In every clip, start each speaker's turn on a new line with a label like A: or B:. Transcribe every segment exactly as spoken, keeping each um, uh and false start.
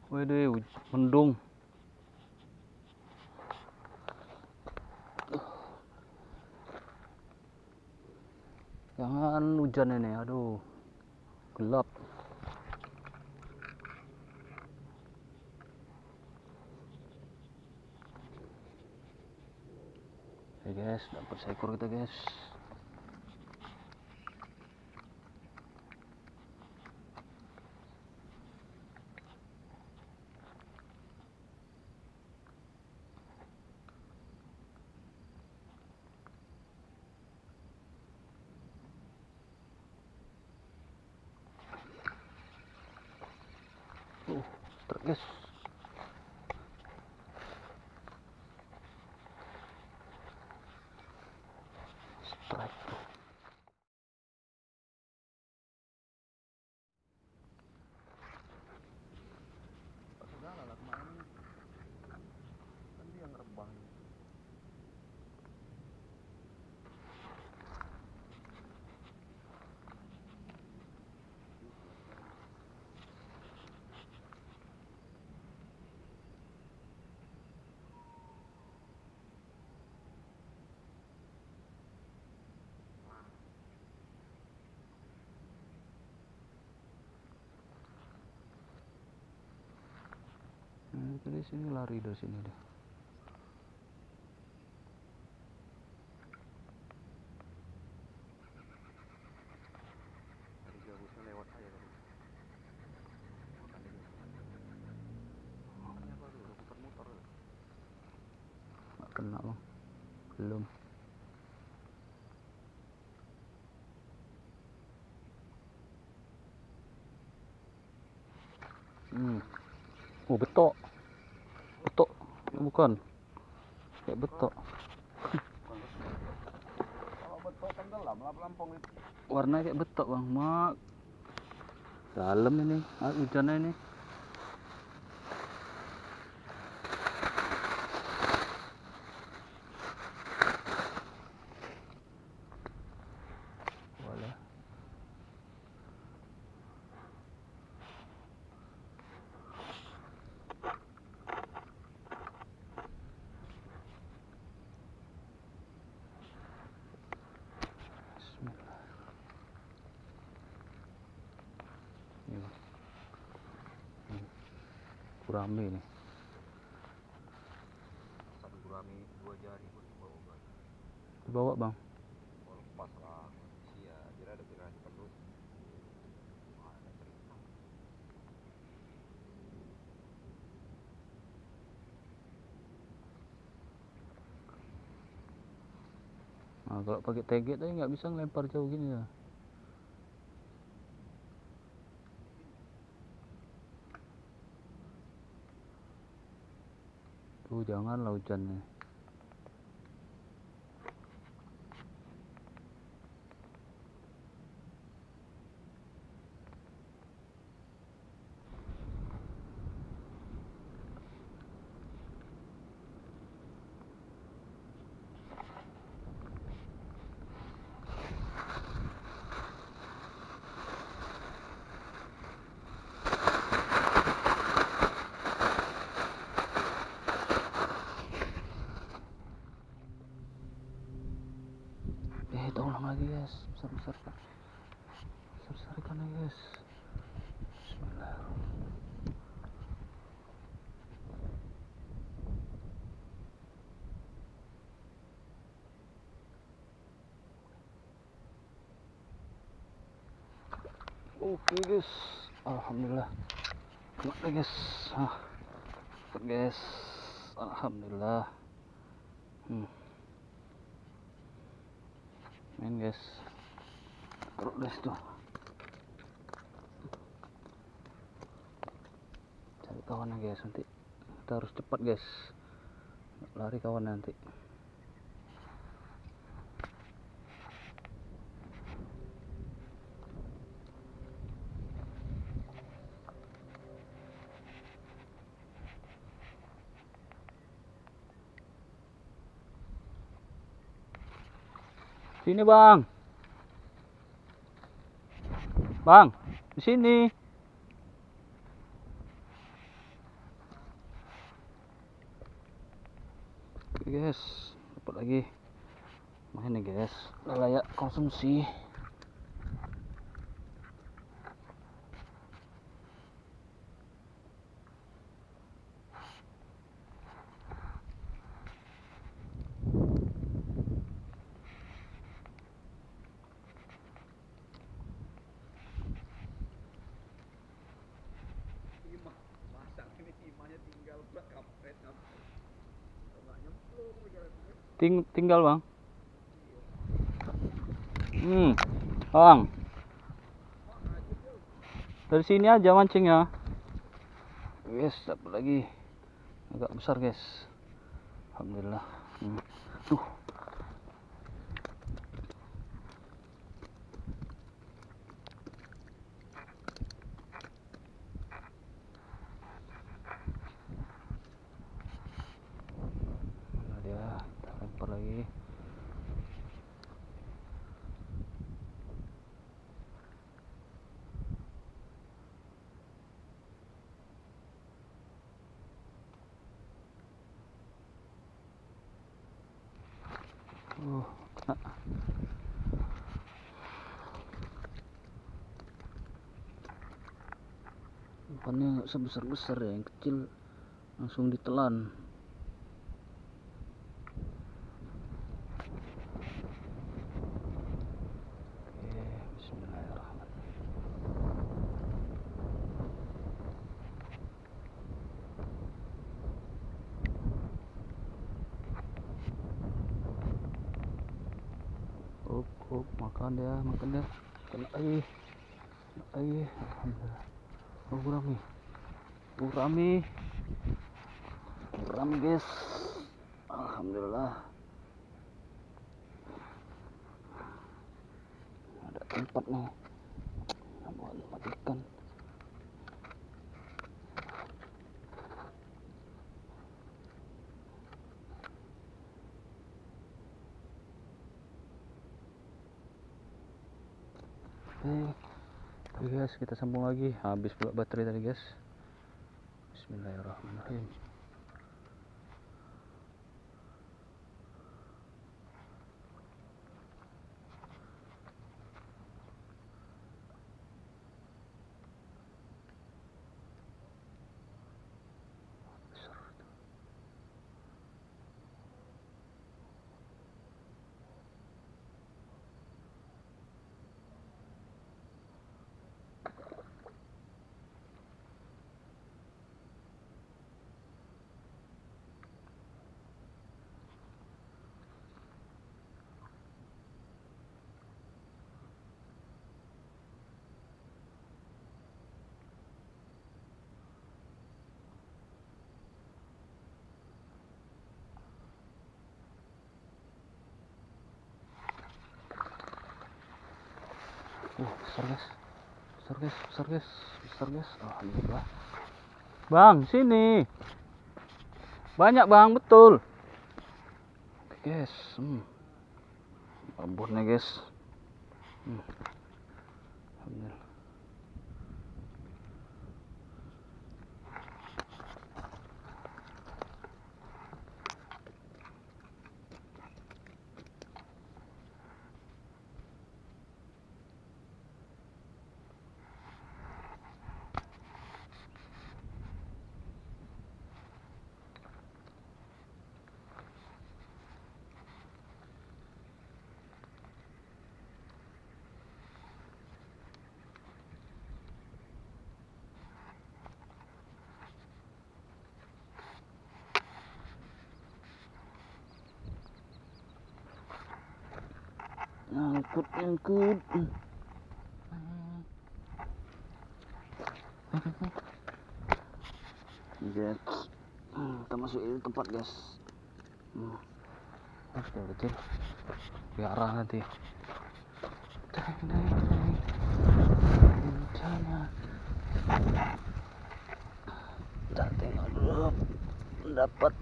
A: Waduh, mendung. Jangan hujan ini, aduh, gelap. Oke guys, dapat seekor kita guys. Uh, strike guys. Strike.
B: Sudah lah kemarin kan dia ngerebang.
A: Nah, dari sini lari dari sini deh.
B: Tadi gabusnya lewat aja tadi. Makan dia. Makanya baru udah putar-mutar.
A: Nggak kena bang, belum. Hmm. Oh betok, betok, bukan? Kayak betok.
B: Kalau betok tenggelam lah pelampung itu.
A: Warnanya kayak betok bang, mak. Dalam ini, ah, hujannya ini. Boleh. Bismillah. Ini bang. Hmm. Gurame nih.
B: Satu gurami dua jari pun dibawa bang.
A: Dibawa bang.
B: Oh lepas lah. Iya, jadi ada pikiran terus. Ada cerita.
A: Nah, kalau pakai tegek tadi nggak bisa ngelempar jauh gini ya. Tuh janganlah hujannya. Eh, tolong lagi guys, besar-besar kan, besar-besar ikannya guys. Bismillah. Oke guys, alhamdulillah. Oke guys, ah, oke guys, alhamdulillah. Hmm. Main guys, taruh guys tuh. Cari kawannya guys, nanti kita harus cepat guys, lari kawan nanti. Sini bang, bang, di sini. guys, dapat lagi. Nah ini guys, layak konsumsi.
B: Timah, masang ini timahnya tinggal pula kampret kampret. Nggak nyemplung begitu.
A: Ting tinggal bang. Hmm, bang. Dari sini aja mancing ya. Guys, dapat lagi. Agak besar guys. Alhamdulillah. Hmm. Tuh. Nah, dia kita lempar lagi. Uh, kena. Umpannya nggak sebesar-besar ya, yang kecil langsung ditelan. Oke, bismillahirrahmanirrahim. Up, up, makan dia, makan dia. Kena lagi, kena lagi. Alhamdulillah. Oh, gurami, gurami, gurami guys. Alhamdulillah. Ada tempat nih. Buat matikan. Oke. Oke guys, kita sambung lagi. Habis pula baterai tadi guys. Bismillahirrahmanirrahim. Uh, besar guys, besar guys, besar guys, besar guys. Alhamdulillah. Bang, sini. Banyak bang, betul. Oke guys, hmm. Babonnya guys. Hmm. Alhamdulillah. Nyangkut, nyangkut. Guys, kita masuk ini tempat guys. Hmm. Oh, sudah kecil. Biarah nanti. Kita tengok dulu. Dapat.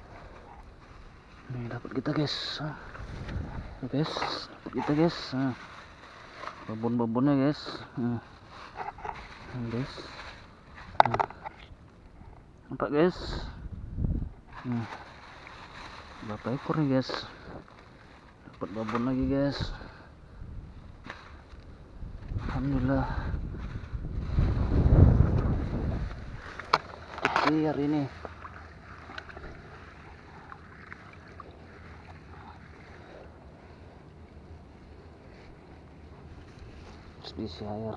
A: Nih dapat kita guys. Guys, dapat kita guys. Nah, babon-babonnya guys. Nah, guys. Nah. Nampak guys. Nah. Berapa ekor nih guys, dapat babon lagi guys, alhamdulillah. Clear ini. Terus diisi air.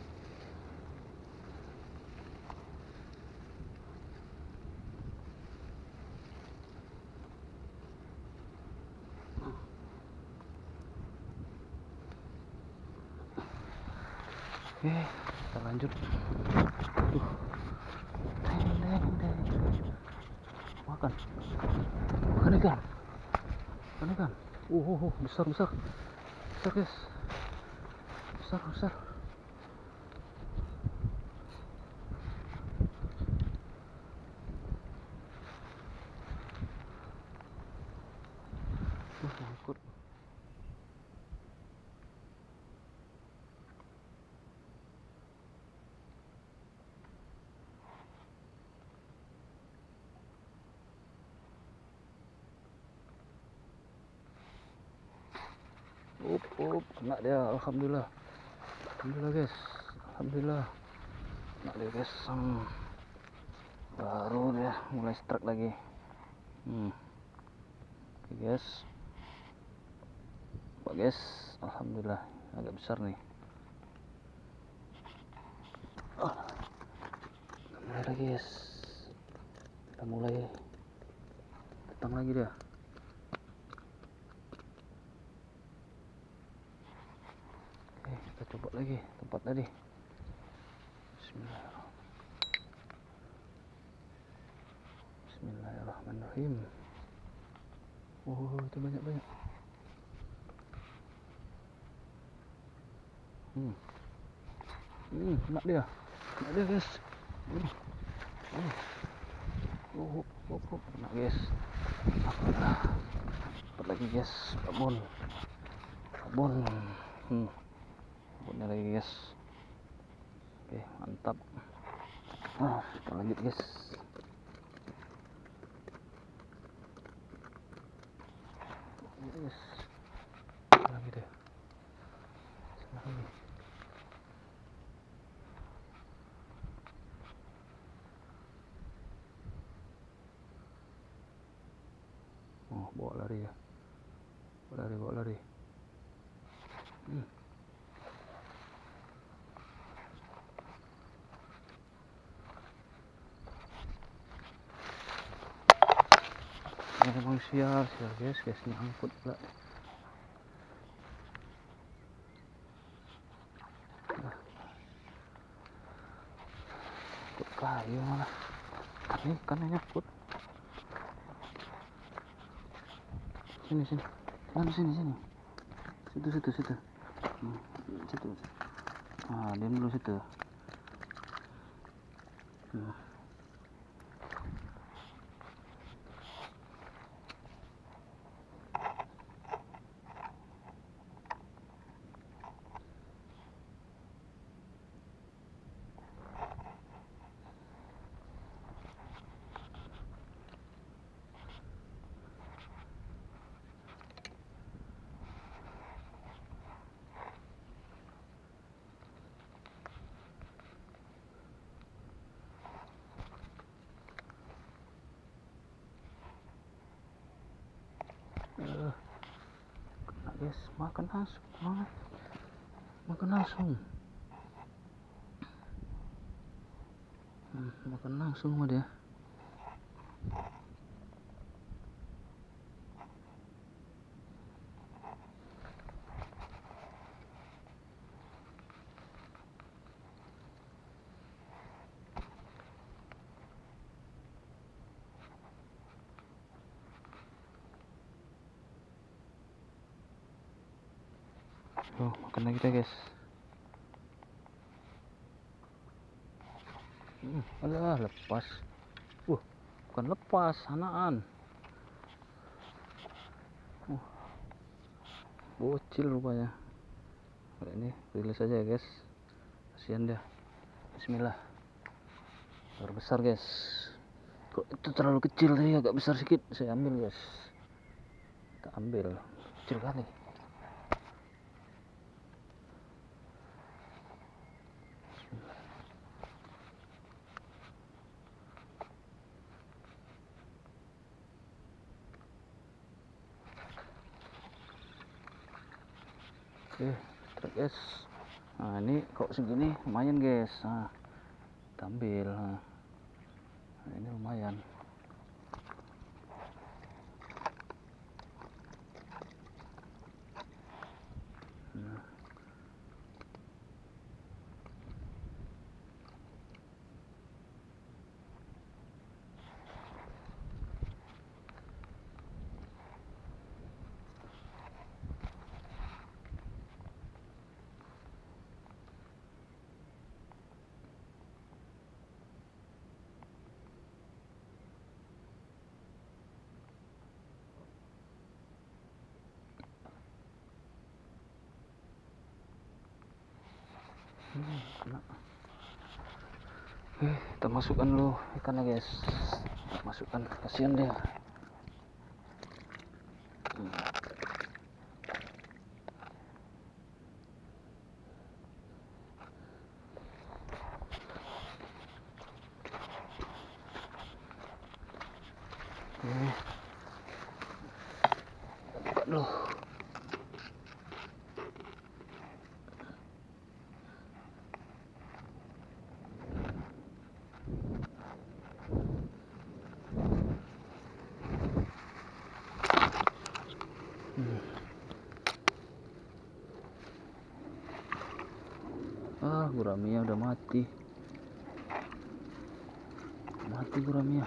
A: Oke, kita lanjut. Tuh. Makan. Makan ikan. Makan ikan. Uh, uh, uh, besar, besar. Besar, guys. Besar, besar. Tuh, ngikut. Up, up, kena dia, alhamdulillah. Alhamdulillah guys, alhamdulillah. Kena dia guys, hmm. Baru dia mulai strike lagi. Hmm. Oke guys, Pak guys, alhamdulillah agak besar nih. Oh. Mulai lagi guys, kita mulai datang lagi dia. Kita coba lagi tempat tadi. Bismillahirrahmanirrahim. Bismillahirrahmanirrahim. Oh, itu banyak-banyak. Hmm. Hmm, kena dia. Kena dia, guys. Hmm. Hmm. Oh, oh, oh, kena guys. Dapat lagi guys, babon. Babon. Hmm. Babonnya lagi guys. Oke, mantap. Ah, kita lanjut guys. Yes. Lagi deh. Sana lagi. Oh, bawa lari ya. Bawa lari, bawa lari. Hmm. Ini memang sial, sial guys, guys nyangkut pula. Nah. Kut kayu malah. Ini ikannya nyangkut. Sini, sini. Mana sini, sini. Situ, situ, situ. Hmm, situ. Ah, diam dulu situ. Hmm. Uh, kena guys, makan langsung, makan, makan langsung, hmm, makan langsung sama dia. Oh, makan lagi kita guys. Hmm, alah, lepas. Uh, bukan lepas, sanaan. Uh, bocil rupanya. Nah, ini rilis aja ya guys. Kasihan dia. Bismillah. Baru besar guys. Kok itu terlalu kecil tadi, agak besar sedikit. Saya ambil guys. Kita ambil kecil kali. Oke, truk guys. Nah ini kok segini lumayan guys. Nah, kita ambil. Nah, ini lumayan. Nah. Hmm, kena. Oke, kita masukkan dulu ikannya guys. Masukkan, kasihan dia. Hmm. Oke, buka dulu. Hmm. Ah, guramia udah mati. Mati guramia.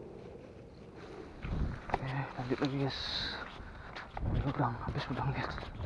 A: Oke, lanjut lagi guys. Ambil udang, habis udang guys.